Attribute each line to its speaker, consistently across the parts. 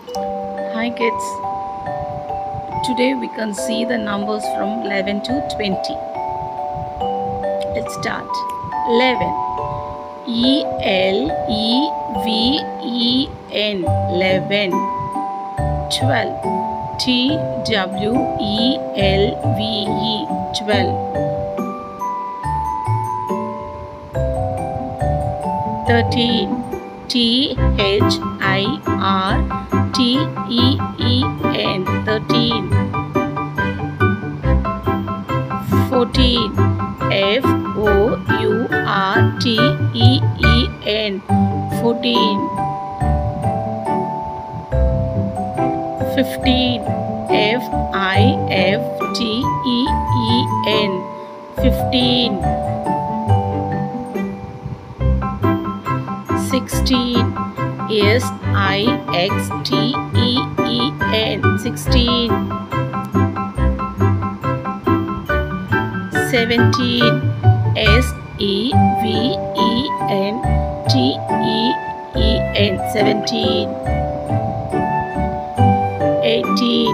Speaker 1: Hi kids, today we can see the numbers from 11 to 20. Let's start. 11. E-L-E-V-E-N 11. 12. T-W-E-L-V-E 12. 13. T-H-I-R-T-E-E-N 13. 14. F-O-U-R-T-E-E-N 14. 15. F-I-F-T-E-E-N 15. 16. S-I-X-T-E-E-N 16. 17. S-E-V-E-N-T-E-E-N 17. 18.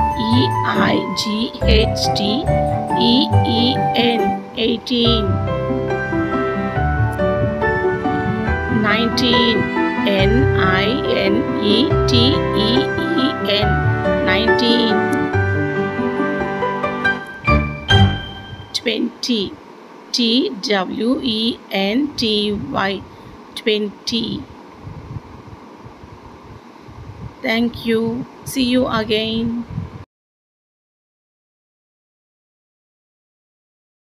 Speaker 1: E-I-G-H-T-E-E-N 18. 19. N-I-N-E-T-E-E-N 19. 20. T-W-E-N-T-Y 20. Thank you. See you again.